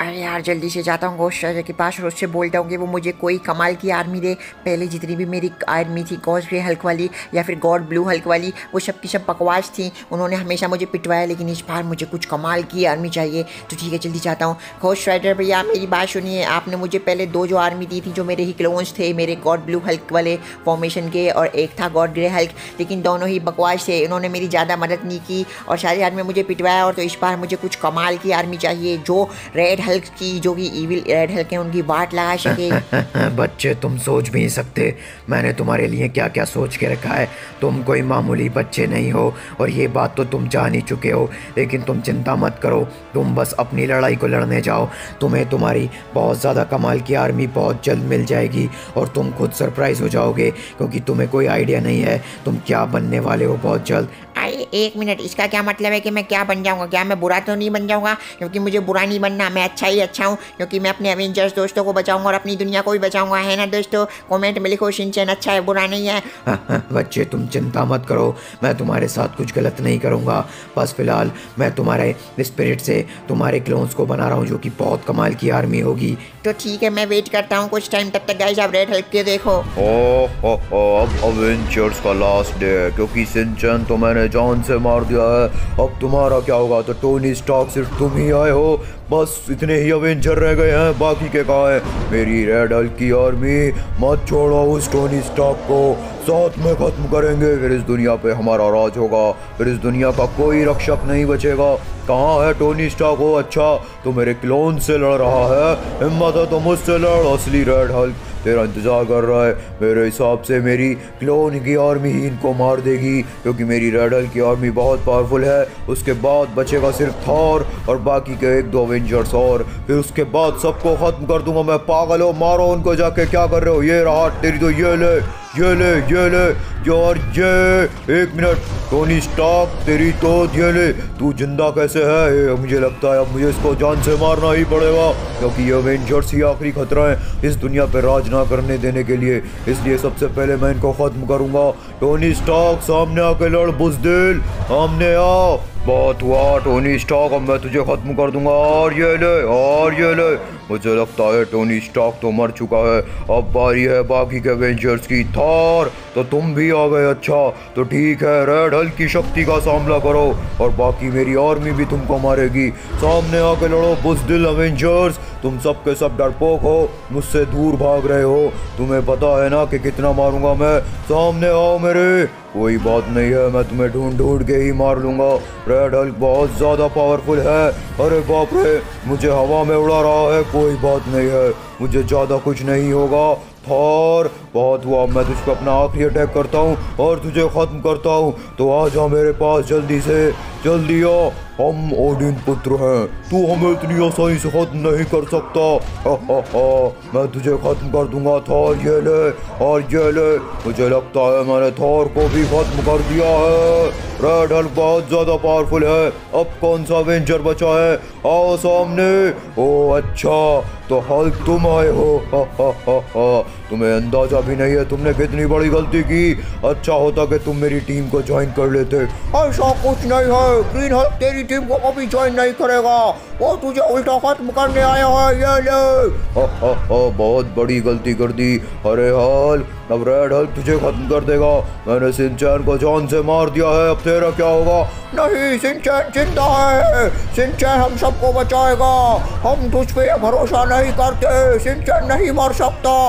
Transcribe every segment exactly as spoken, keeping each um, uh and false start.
अरे यार जल्दी से जाता हूँ घोस्ट राजा के पास और उससे बोलता हूँ कि वो मुझे कोई कमाल की आर्मी दे। पहले जितनी भी मेरी आर्मी थी गॉड ग्रे हल्क वाली या फिर गॉड ब्लू हल्क वाली, वो सब की सब बकवास थी, उन्होंने हमेशा मुझे पिटवाया, लेकिन इस बार मुझे कुछ कमाल की आर्मी चाहिए। तो ठीक है जल्दी जाता हूँ। घोस्ट राइडर भैया मेरी बात सुनिए, आपने मुझे पहले दो जो आर्मी दी थी जो मेरे ही क्लोन्स थे, मेरे गॉड ब्लू हल्क वाले फॉर्मेशन के और एक था गॉड ग्रे हल्क, लेकिन दोनों ही बकवास थे, इन्होंने मेरी ज़्यादा मदद नहीं की और सारी आर्मी मुझे पिटवाया। और तो इस बार मुझे कुछ कमाल की आर्मी चाहिए जो रेड हल्क की, जो कि इविल रेड हल्क है, उनकी वाट लगा सके। बच्चे तुम सोच भी नहीं सकते मैंने तुम्हारे लिए क्या क्या सोच के रखा है। तुम कोई मामूली बच्चे नहीं हो और ये बात तो तुम जान ही चुके हो, लेकिन तुम चिंता मत करो, तुम बस अपनी लड़ाई को लड़ने जाओ। तुम्हें तुम्हारी बहुत ज़्यादा कमाल की आर्मी बहुत जल्द मिल जाएगी और तुम खुद सरप्राइज हो जाओगे, क्योंकि तुम्हें कोई आइडिया नहीं है तुम क्या बनने वाले हो बहुत जल्द। अरे एक मिनट, इसका क्या मतलब है कि मैं क्या बन जाऊंगा? क्या मैं बुरा तो नहीं बन जाऊंगा? क्योंकि मुझे बुरा नहीं बनना, मैं अच्छा ही अच्छा हूँ, क्योंकि मैं अपने एवेंजर्स दोस्तों को बचाऊंगा और अपनी दुनिया को भी बचाऊंगा, है ना दोस्तों? कमेंट में लिखो शिनचैन अच्छा है बुरा नहीं है। बच्चे तुम चिंता मत करो, मैं तुम्हारे साथ कुछ गलत नहीं करूँगा। बस फिलहाल मैं तुम्हारे स्पिरिट से तुम्हारे क्लोन्स को बना रहा हूँ जो कि बहुत कमाल की आर्मी होगी। तो ठीक है मैं वेट करता हूँ कुछ टाइम, तब तक गाइस आप रेड हल्क के देखो। ओ हो हो अब अवेंजर्स का लास्ट डे है, क्योंकि शिनचैन तो मैंने जान से मार दिया है। अब तुम्हारा क्या होगा? तो टोनी स्टार्क सिर्फ तुम ही आए हो, बस इतने ही अवेंजर रह गए हैं, बाकी के कहाँ हैं? मेरी रेड हल्क की आर्मी, मत छोड़ो उस टोनी स्टार्क को, साथ में खत्म करेंगे, फिर इस दुनिया पे हमारा राज होगा, फिर इस दुनिया का कोई रक्षक नहीं बचेगा। कहाँ है टोनी स्टार्क? हो अच्छा तो मेरे क्लोन से लड़ रहा है, हिम्मत है तो मुझसे लड़, असली रेड हल्क तेरा इंतजार कर रहा है। मेरे हिसाब से मेरी क्लोन की आर्मी ही इनको मार देगी, क्योंकि मेरी रेड हल्क की आर्मी बहुत पावरफुल है। उसके बाद बचेगा सिर्फ थॉर और बाकी के एक दो अवेंजर्स और, फिर उसके बाद सबको खत्म कर दूंगा मैं। पागल हो, मारो उनको जाके, क्या कर रहे हो? ये रहा तेरी, तो ये ले ये ले ये ले यार ये। एक मिनट टोनी स्टार्क तेरी तो ये ले, तू जिंदा कैसे है? ये मुझे लगता है अब मुझे इसको जान से मारना ही पड़ेगा, क्योंकि ये अवेंजर्स ही आखिरी खतरा है इस दुनिया पे राज ना करने देने के लिए, इसलिए सबसे पहले मैं इनको खत्म करूंगा। टोनी स्टार्क सामने आके लड़, बुज़दिल सामने आ। बहुत हुआ टोनी स्टार्क, अब मैं तुझे खत्म कर दूंगा, और ये ले और ये ले। मुझे लगता है टोनी स्टार्क तो मर चुका है, अब बारी है बाकी के एवेंजर्स की। थॉर तो तुम भी आ गए, अच्छा तो ठीक है, रेड हल्क की शक्ति का सामना करो और बाकी मेरी आर्मी भी तुमको मारेगी। सामने आके लड़ो बुज़दिल अवेंजर्स, तुम सब के सब डरपोक हो, मुझसे दूर भाग रहे हो, तुम्हें पता है ना कि कितना मारूंगा मैं। सामने आओ मेरे, कोई बात नहीं है, मैं तुम्हें ढूंढ ढूंढ के ही मार लूंगा। रेड हल्क बहुत ज़्यादा पावरफुल है, अरे बाप रे मुझे हवा में उड़ा रहा है, कोई बात नहीं है, मुझे ज़्यादा कुछ नहीं होगा। थॉर बहुत हुआ, मैं तुझको अपना आखिरी अटैक करता हूँ और तुझे ख़त्म करता हूँ, तो आ जा मेरे पास जल्दी से, जल्दी आ, हम ओडिन पुत्र हैं, तू हमें इतनी आसानी से खत्म नहीं कर सकता। हा हा हा मैं तुझे खत्म कर दूंगा थॉर, ये ले और ये ले। मुझे लगता है मैंने थॉर को भी खत्म कर दिया है। रेड हल्क बहुत ज़्यादा पावरफुल है, अब कौन सा अवेंजर बचा है? आओ सामने। ओ अच्छा तो हल्क तुम आए हो, हा हा हा हा तुम्हें अंदाजा भी नहीं है तुमने कितनी बड़ी गलती की। अच्छा होता कि तुम मेरी टीम को ज्वाइन कर लेते। ऐसा कुछ नहीं है, ग्रीन हल्क तेरी टीम को कभी ज्वाइन नहीं करेगा, वो तुझे उल्टा खत्म करने आया है, ये ले। हा हा हा बहुत बड़ी गलती कर दी, अरे हल्क अब रेड हल्क तुझे खत्म कर देगा। मैंने शिनचैन को जान से मार दिया है, अब तेरा क्या होगा? नहीं शिनचैन जिंदा है, शिनचैन हम सबको बचाएगा, हम तुझ पे भरोसा नहीं करते, शिनचैन नहीं मर सकता।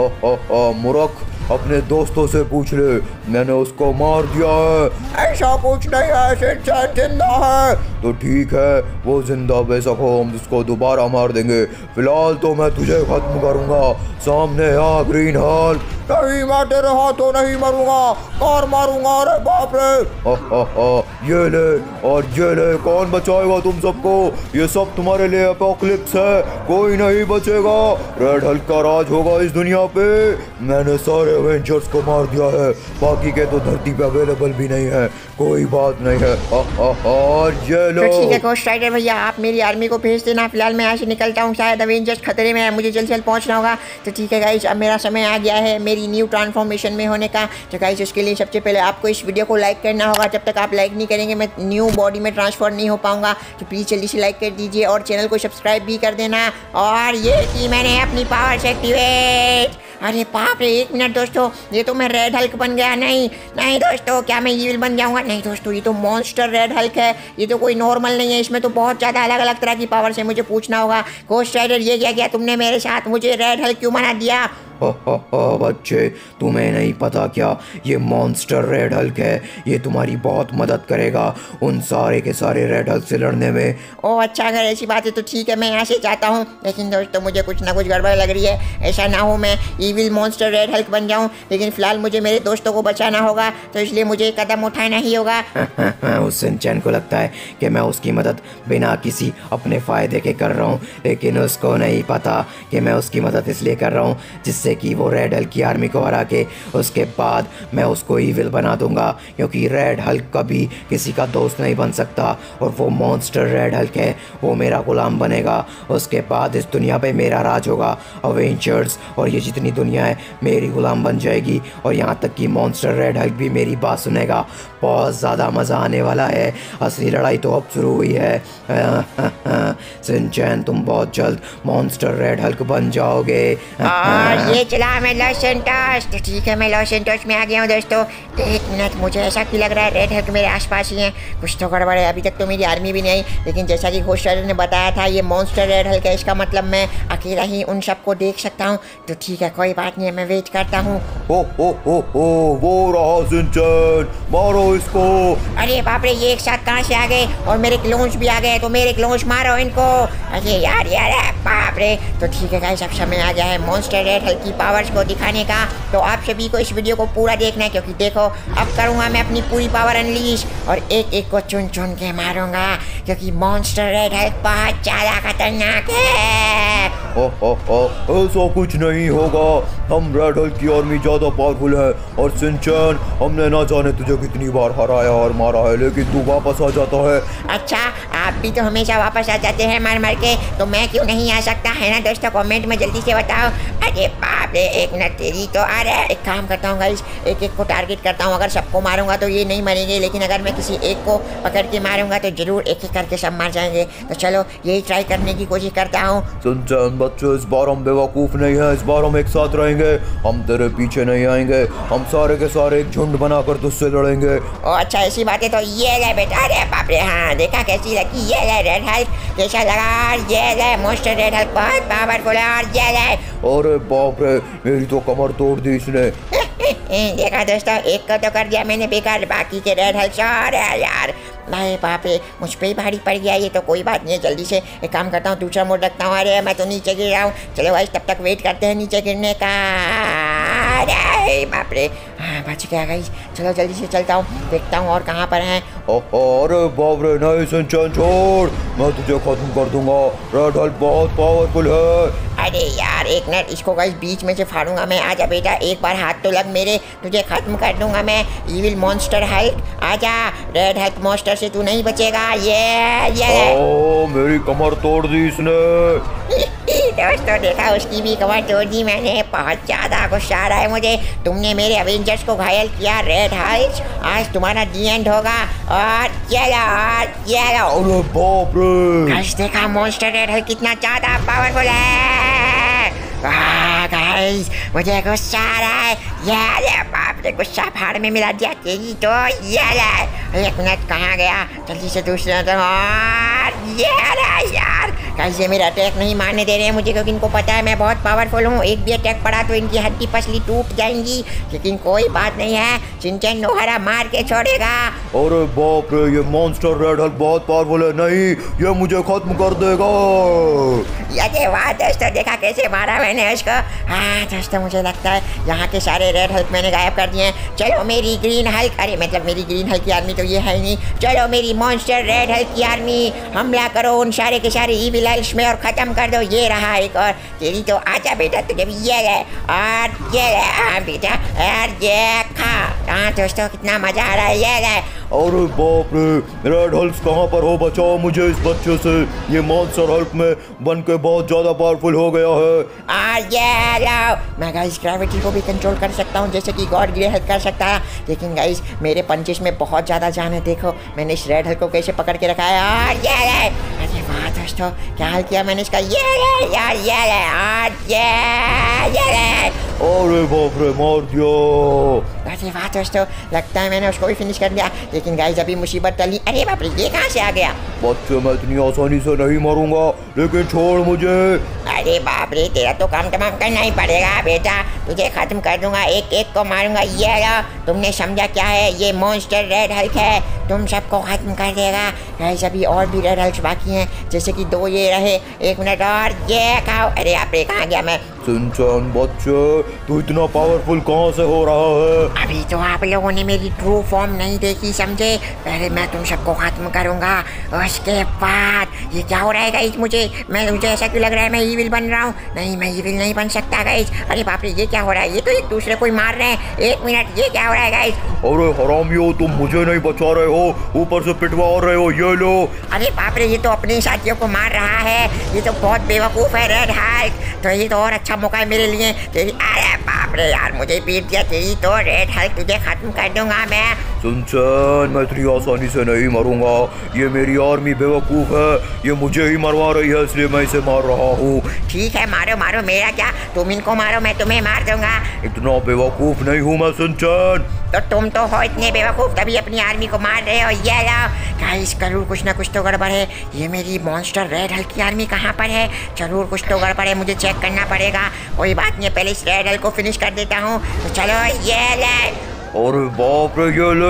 मूर्ख अपने दोस्तों से पूछ ले, मैंने उसको मार दिया है। ऐसा कुछ नहीं है, शिनचैन जिंदा है। तो ठीक है वो जिंदा बेशक हो, हम उसको दोबारा मार देंगे, फिलहाल तो मैं तुझे खत्म करूंगा। सामने आ ग्रीन हल्क। नहीं मैं तेरे हाथों नहीं मरूंगा, कार मारूंगा, अरे बाप रे। हा हा हा ये ले और ये ले, कौन बचाएगा तुम सबको? ये सब तुम्हारे लिए एपोकलिप्स है, कोई नहीं बचेगा, रेड हल्क का राज होगा इस दुनिया पे। मैंने सारे अवेंजर्स को मार दिया है, बाकी के तो धरती पे अवेलेबल भी नहीं है, कोई बात नहीं है। हा हा हा ये लो। तो ठीक है घोस्ट राइडर भैया आप मेरी आर्मी को भेज देना, फिलहाल मैं यहाँ से निकलता हूँ, शायद अवेंजर्स खतरे में है, मुझे जल्द से जल्द पहुँचना होगा। तो ठीक है गाइस अब मेरा समय आ गया है, मेरी न्यू ट्रांसफॉर्मेशन में होने का। तो गाइस उसके लिए सबसे पहले आपको इस वीडियो को लाइक करना होगा। जब तक आप लाइक नहीं करेंगे मैं न्यू बॉडी में ट्रांसफर नहीं हो पाऊंगा। तो प्लीज़ जल्दी से लाइक कर दीजिए और चैनल को सब्सक्राइब भी कर देना। और ये की मैंने अपनी पावर से एक्टिवेट। अरे बाप रे, एक मिनट दोस्तों, ये तो मैं रेड हल्क बन गया। नहीं नहीं दोस्तों, क्या मैं ईविल बन जाऊंगा? नहीं दोस्तों, ये तो मॉन्स्टर रेड हल्क है, ये तो कोई नॉर्मल नहीं है। इसमें तो बहुत ज़्यादा अलग अलग तरह की पावर से मुझे पूछना होगा। घोस्ट राइडर, ये क्या किया तुमने मेरे साथ? मुझे रेड हल्क क्यों बना दिया? हो हो हो बच्चे, तुम्हें नहीं पता क्या? ये मॉन्स्टर रेड हल्क है। ये तुम्हारी बहुत मदद करेगा उन सारे के सारे रेड हल्क से लड़ने में। ओह अच्छा, अगर ऐसी बात है तो ठीक है, मैं यहाँ से जाता हूँ। लेकिन दोस्तों मुझे कुछ ना कुछ गड़बड़ लग रही है। ऐसा ना हो मैं ईविल मॉन्स्टर रेड हल्क बन जाऊँ। लेकिन फिलहाल मुझे मेरे दोस्तों को बचाना होगा, तो इसलिए मुझे कदम उठाना ही होगा। उस शिनचैन को लगता है कि मैं उसकी मदद बिना किसी अपने फ़ायदे के कर रहा हूँ, लेकिन उसको नहीं पता कि मैं उसकी मदद इसलिए कर रहा हूँ जिससे कि वो रेड हल्क की आर्मी को हरा के उसके बाद मैं उसको ईविल बना दूंगा। क्योंकि रेड हल्क कभी किसी का दोस्त नहीं बन सकता, और वो मॉन्स्टर रेड हल्क है, वो मेरा गुलाम बनेगा। उसके बाद इस दुनिया पे मेरा राज होगा। अवेंजर्स और ये जितनी दुनिया है मेरी गुलाम बन जाएगी, और यहाँ तक कि मॉन्स्टर रेड हल्क भी मेरी बात सुनेगा। बहुत ज़्यादा मज़ा आने वाला है। असली लड़ाई तो अब शुरू हुई है। शिनचैन, तुम बहुत जल्द मॉन्स्टर रेड हल्क बन जाओगे। और ये चला मैं लॉस सैंटोस। तो ठीक है, मैं लॉस सैंटोस में आ गया हूँ दोस्तों। एक मिनट, मुझे ऐसा क्यों लग रहा है रेड हल्क मेरे आसपास ही है? कुछ तो गड़बड़ है। अभी तक तो मेरी आर्मी भी नहीं आई, लेकिन जैसा कि घोस्ट राइडर ने बताया था ये मॉन्स्टर रेड हल्क है, इसका मतलब मैं अकेला ही उन सबको देख सकता हूँ। तो ठीक है, कोई बात नहीं है, मैं वेट करता हूँ। हो हो हो हो, वो रहा शिनचैन, मारो इसको। अरे बाप रे, ये एक साथ कहाँ से आ गए? और मेरे क्लोन्स भी आ गए, तो मेरे क्लोन्स मारो इनको। अरे यार यार बाप रे। तो ठीक है गाइस, अब समय आ गया है मॉन्स्टर रेड हल्क की पावर्स को दिखाने का। तो आप सभी को इस वीडियो को पूरा देखना है, क्योंकि देखो अब करूँगा मैं अपनी पूरी पावर अनलीश, और एक एक को चुन चुन के मारूंगा, क्योंकि मॉन्स्टर रेड हल्क बहुत ज़्यादा खतरनाक है। हो हो हो, ऐसा कुछ नहीं होगा। हम रेड हल्क की आर्मी ज़्यादा पावरफुल है, और शिनचैन हमने ना जाने तुझे कितनी बार हराया और मारा है, लेकिन तू वापस आ जाता है। अच्छा, आप भी तो हमेशा वापस आ जाते हैं मार मार के, तो मैं क्यों नहीं आ सकता? है ना दोस्तों, कमेंट में जल्दी से बताओ। अरे बाप रे, एक मिनट, तेरी तो आ रहा है। एक काम करता हूँ गाइस, एक एक को टारगेट करता हूँ। अगर सबको मारूंगा तो ये नहीं मरेंगे, लेकिन अगर मैं किसी एक को पकड़ के मारूंगा तो जरूर एक एक करके सब मार जाएंगे। तो चलो यही ट्राई करने की कोशिश करता हूँ। शिनचैन बच्चे, इस बार हम बेवकूफ़ नहीं है। इस बार हम एक साथ रहेंगे, हम तेरे पीछे नहीं आएंगे। हम सारे के सारे एक झुंड बनाकर तुझसे लड़ेंगे। ओ अच्छा, ऐसी बात है तो ये ले बेटा। अरे बाप रे, हाँ देखा कैसी लगी? ये ले रेड हल्क, कैसा लगा? ये ले मॉन्स्टर रेड हल्क, बहुत पावरफुल है। और ये ले, अरे बाप रे, मेरी तो कमर तोड़ दी इसने। देखा दोस्तों, एक को तो कर दिया मैंने बेकार, बाकी के रेड हल्क अरे यार भाई बाप रे, मुझ पे ही भारी पड़ गया ये। तो कोई बात नहीं है, जल्दी से एक काम करता हूँ, दूसरा मोड रखता हूँ। अरे मैं तो नीचे गिर रहा हूँ। चलो भाई, तब तक वेट करते हैं नीचे गिरने का। अरे बाप रे, हाँ बच गया गाइस। चलो जल्दी से चलता हूँ, देखता हूँ और कहाँ पर हैं। अरे बाप रे, नहीं शिनचैन छोड़, मैं तुझे खत्म कर दूंगा। रेड हल्क बहुत पावरफुल है। अरे यार एक मिनट, इसको गाइस बीच में से फाड़ूंगा मैं। आजा बेटा, एक बार हाथ तो लग मेरे, तुझे खत्म कर दूंगा मैं। ईविल मॉन्स्टर हल्क, आजा। रेड हल्क मॉन्स्टर से तू नहीं बचेगा। ये ये ओ, मेरी कमर तोड़ दी इसने। दोस्तों देखा, उसकी भी कमर तोड़ दी मैंने। बहुत ज़्यादा गुस्सा आ रहा है मुझे। तुमने मेरे अवेंजर्स को घायल किया रेड हल्क, आज तुम्हारा दी एंड होगा। और ये लो, ये लो। अरे बाप रे, गाइस देखा मॉन्स्टर रेड हल्क कितना ज़्यादा पावरफुल है। गाइस मुझे गुस्सा आ रहा है। ये बाप रे, गुस्सा फाड़ में मिला दिया तेरी तो। ये एक मिनट, कहाँ गया? जल्दी से दूसरे तरफ। ये यार गाइस, ये मेरा अटैक नहीं मारने दे रहे हैं मुझे, क्योंकि इनको पता है मैं बहुत पावरफुल हूँ। एक भी अटैक पड़ा तो इनकी हड्डी पसली टूट जाएंगी। लेकिन कोई बात नहीं है, शिनचैन नोहरा मार के छोड़ेगा। अरे बाप रे, ये मॉन्स्टर रेड हल्क बहुत पावरफुल है। नहीं, ये मुझे खत्म कर देगा। ये वाह दोस्तों, देखा कैसे मारा मैंने उसको। हाँ दोस्तों, मुझे लगता है यहाँ के सारे रेड हल्क मैंने गायब कर दिए हैं। चलो मेरी ग्रीन हल्क, अरे मतलब मेरी ग्रीन हल्क की आर्मी तो ये है ही नहीं। चलो मेरी मॉन्स्टर रेड हल्क की आर्मी, हमला करो उन सारे के सारे ईविल रेड हल्क में और ख़त्म कर दो। ये रहा एक और, तेरी तो आजा बेटा, तुझे भी ये है और ये है बेटा यार, ये खा। हाँ दोस्तों कितना मज़ा आ रहा है, ये है। अरे बाप रे, रेड हल्क कहाँ पर हो, बचाओ मुझे इस बच्चे से, ये मॉन्स्टर हल्क में बन के बहुत ज़्यादा पावरफुल हो गया है। और ये लो, मैं गाइस ग्रेविटी को भी कंट्रोल कर सकता हूँ जैसे कि गॉड ग्रे हल्क कर सकता है, लेकिन गाइस मेरे पंचेस में बहुत ज़्यादा जान है। देखो मैंने इस रेड हल्क को कैसे पकड़ के रखा है। और ये है, अरे वाह दोस्तों क्या हाल किया मैंने इसका। ये है यार, ये है और ये ये है। अरे बाप रे, मार दिया। अरे वाह दोस्तों, लगता है मैंने उसको भी फिनिश कर दिया, लेकिन गाइस अभी मुसीबत टली। अरे बाप रे, ये कहाँ से आ गया। बच्चे मैं इतनी आसानी से नहीं मारूंगा, लेकिन छोड़ मुझे। अरे बाप रे, तेरा तो काम तमाम करना ही पड़ेगा बेटा, तुझे खत्म कर दूंगा, एक एक को मारूंगा। ये लो, तुमने समझा क्या है, ये मॉन्स्टर रेड हल्क है, तुम सबको खत्म कर देगा। गाइस अभी और भी रेड हल्क बाकी हैं, जैसे कि दो ये रहे। एक मिनट और, ये खाओ। अरे आप रे, कहाँ गया मैं। शिनचैन बच्चे, तू इतना पावरफुल कहाँ से हो रहा है। अभी तो आप लोगों ने मेरी ट्रू फॉर्म नहीं देखी समझे, पहले मैं तुम सबको खत्म करूंगा, उसके बाद ये क्या हो रहा है गाइस। मुझे मैं मुझे ऐसा क्यों लग रहा है मैं ईविल बन रहा हूँ। नहीं, मैं ईविल नहीं बन सकता गाइस। अरे बाप रे, ये क्या हो रहा है, ये तो एक दूसरे को ही मार रहे हैं। एक मिनट, ये क्या हो रहा है गाइस। अरे हरामियों, तुम मुझे नहीं बचा रहे हो, ऊपर से पिटवा रहे हो। ये लो। अरे बाप रे, ये तो अपने साथियों को मार रहा है, ये तो बहुत बेवकूफ़ है रेड हल्क। तो ये तो और अच्छा मौका है मेरे लिए। तेरी, अरे बाप रे यार, मुझे पीट दिया। तेरी तो रेड हल्क, तुझे खत्म कर दूंगा मैं। शिनचैन, मैं इतनी आसानी से नहीं मरूंगा, ये मेरी आर्मी बेवकूफ़ है, ये मुझे ही मरवा रही है, इसलिए मैं इसे मार रहा हूँ। ठीक है, मारो मारो, मेरा क्या, तुम इनको मारो, मैं तुम्हें मार दूंगा। इतना बेवकूफ़ नहीं हूँ मैं शिनचैन। तो तुम तो हो इतने बेवकूफ़, तभी अपनी आर्मी को मार रहे हो। ये लो गाइस, जरूर कुछ ना कुछ तो गड़बड़ है। ये मेरी मॉन्स्टर रेड हल्क की आर्मी कहाँ पर है, जरूर कुछ तो गड़बड़ है, मुझे चेक करना पड़ेगा। कोई बात नहीं, पहले इस रेड हल्क को फिनिश कर देता हूँ। तो चलो, ये ले। अरे बाप रे, ये ले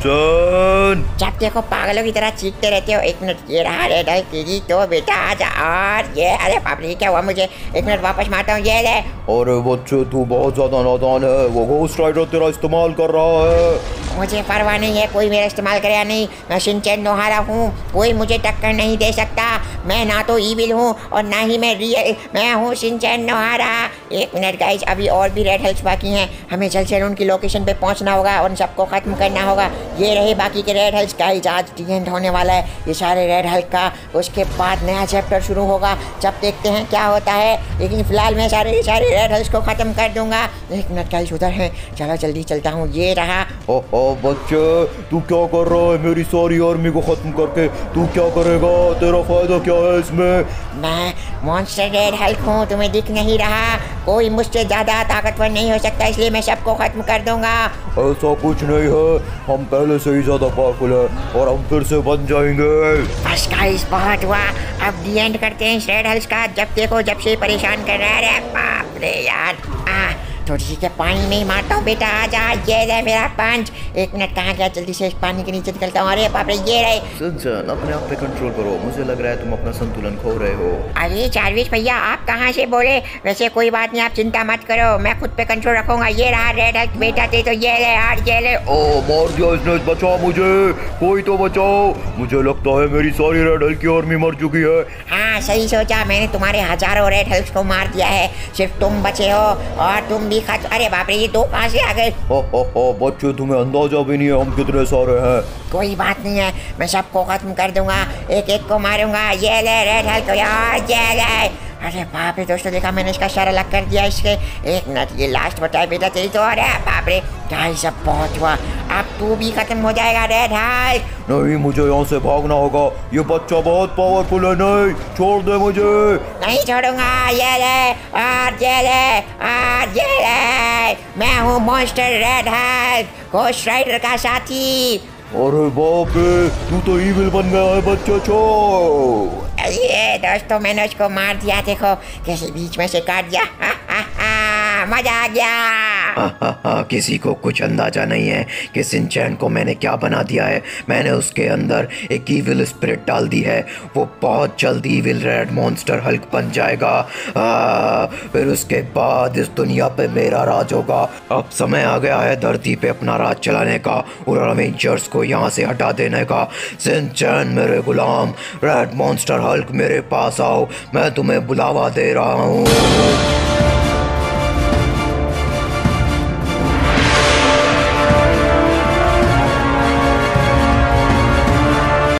शिनचैन। जब देखो पागलों की तरह चीखते रहते हो। एक मिनट, ये रहा रेड हल्क, तेरी तो बेटा आजा। और ये, अरे बाप रे, क्या हुआ मुझे, एक मिनट वापस मारता हूँ। ये ले। अरे बच्चे, तू बहुत ज़्यादा नादान है, वो घोस्ट राइडर तेरा इस्तेमाल कर रहा है। मुझे परवाह नहीं है कोई मेरा इस्तेमाल करे या नहीं, मैं शिनचैन नोहारा हूँ, कोई मुझे टक्कर नहीं दे सकता। मैं ना तो ईविल हूँ और ना ही मैं रियल, मैं हूँ शिनचैन नोहारा। एक मिनट गाइस, अभी और भी रेड हल्क्स बाकी हैं, हमें जल्द से जल्द उनकी लोकेशन पे पहुँचना होगा और उन सबको ख़त्म करना होगा। ये रहे बाकी के रेड हल्क्स। गाइस आज दी एंड होने वाला है ये सारे रेड हल्क का, उसके बाद नया चैप्टर शुरू होगा, जब देखते हैं क्या होता है। लेकिन फिलहाल मैं सारे के सारे रेड हल्क्स को ख़त्म कर दूंगा। एक मिनट गाइस, उधर हैं, चलो जल्दी चलता हूँ। ये रहा। ओ बच्चे, तू क्या कर रहा है, मेरी सारी आर्मी को खत्म करके तू क्या करेगा, तेरा फायदा क्या है इसमें। मैं मॉन्स्टर रेड हल्क हूँ, तुम्हें दिख नहीं रहा, कोई मुझसे ज़्यादा ताकतवर नहीं हो सकता, इसलिए मैं सबको खत्म कर दूंगा। ऐसा कुछ नहीं है, हम पहले से ही ज़्यादा पावरफुल है और हम फिर से बन जाएंगे। बस गाइस, बहुत हुआ, अब दी एंड करते हैं इस रेड हल्क का। जब देखो जब से परेशान कर रहा है। बाप रे यार, आ थोड़ी सी के पानी में ही मारता हूँ बेटा, आजा। ये रहे मेरा पंच। एक मिनट, कहाँ गया, जल्दी से इस पानी के नीचे निकलता हूँ। अरे बाप रे, ये रहे। शिनचैन, अपने आप पे कंट्रोल करो, मुझे लग रहा है तुम अपना संतुलन खो रहे हो। अरे चार्विश भैया, आप कहाँ से बोले। वैसे कोई बात नहीं, आप चिंता मत करो, मैं खुद पे कंट्रोल रखूंगा। ये रहा रेड हल्क बेटा, ते तो ये ले यार, ये ले। ओ मार दिया इसने, बचाओ मुझे, कोई तो बचाओ। मुझे लगता है मेरी सारी रेड हल्क की आर्मी मर चुकी है। हाँ सही सोचा, मैंने तुम्हारे हजारों रेड हल्क्स को मार दिया है, सिर्फ तुम बचे हो और तुम भी खत्म। अरे बाप रे, ये दो कहाँ से आ गए। हो हो हो बच्चे, तुम्हें अंदाजा भी नहीं है हम कितने सारे हैं। कोई बात नहीं है, मैं सबको खत्म कर दूंगा, एक एक को मारूंगा। ये ले रेड हल्क यार, ये ले। अरे बाप रे दोस्तों, देखा मैंने इसका सारा अलग कर दिया इसके। एक मिनट, ये लास्ट बताए बेटा तेरी तो। अरे बाप रे गाइस, अब बहुत हुआ, अब तू भी खत्म हो जाएगा रेड हल्क। नहीं, मुझे यहाँ से भागना होगा, ये बच्चा बहुत पावरफुल है। नहीं, छोड़ दे मुझे। नहीं छोड़ूंगा। ये ले और ये ले और ये ले, मैं हूँ monster red Hulk, ghost rider का साथी। अरे बाप रे, तू तो ईविल बन गया है बच्चा, छोड़। ये दोस्तों, मैंने उसको मार दिया, देखो कैसे बीच में से काट दिया। मजा आ गया। हाँ हाँ हाँ, किसी को कुछ अंदाजा नहीं है कि शिनचैन को मैंने क्या बना दिया है। मैंने उसके अंदर एक ईविल स्पिरिट डाल दी है। वो बहुत जल्द ईविल रेड मॉन्स्टर हल्क बन जाएगा। आ, फिर उसके बाद इस दुनिया पे मेरा राज होगा। अब समय आ गया है धरती पे अपना राज चलाने का और अवेंजर्स को यहाँ से हटा देने का। शिनचैन मेरे गुलाम, रेड मॉन्स्टर हल्क मेरे पास आओ, मैं तुम्हें बुलावा दे रहा हूँ।